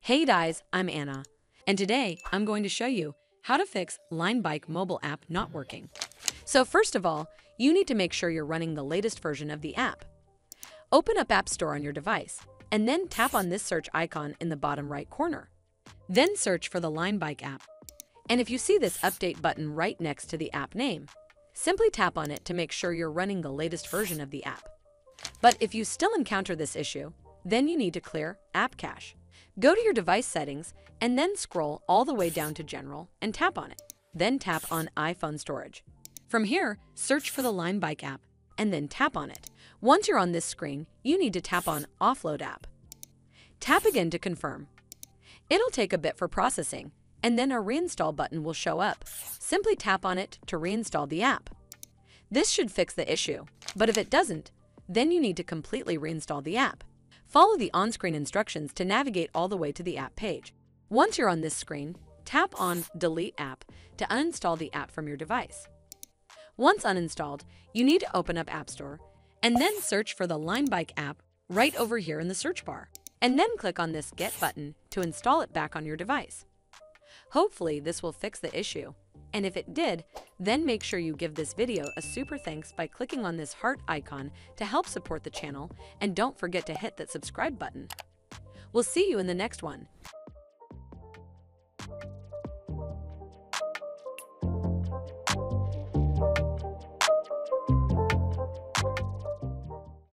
Hey guys, I'm Anna, and today I'm going to show you how to fix Line Bike mobile app not working. So first of all, you need to make sure you're running the latest version of the app. Open up App Store on your device, and then tap on this search icon in the bottom right corner. Then search for the Line Bike app. And if you see this update button right next to the app name, simply tap on it to make sure you're running the latest version of the app. But if you still encounter this issue, then you need to clear App Cache. Go to your device settings and then scroll all the way down to General and tap on it. Then tap on iPhone Storage. From here, search for the Line Bike app and then tap on it. Once you're on this screen, you need to tap on Offload App. Tap again to confirm. It'll take a bit for processing, and then a Reinstall button will show up. Simply tap on it to reinstall the app. This should fix the issue, but if it doesn't, then you need to completely reinstall the app. Follow the on-screen instructions to navigate all the way to the app page. Once you're on this screen, tap on Delete App to uninstall the app from your device. Once uninstalled, you need to open up App Store and then search for the Line Bike app right over here in the search bar, and then click on this Get button to install it back on your device. Hopefully this will fix the issue, and if it did, then make sure you give this video a super thanks by clicking on this heart icon to help support the channel, and don't forget to hit that subscribe button. We'll see you in the next one.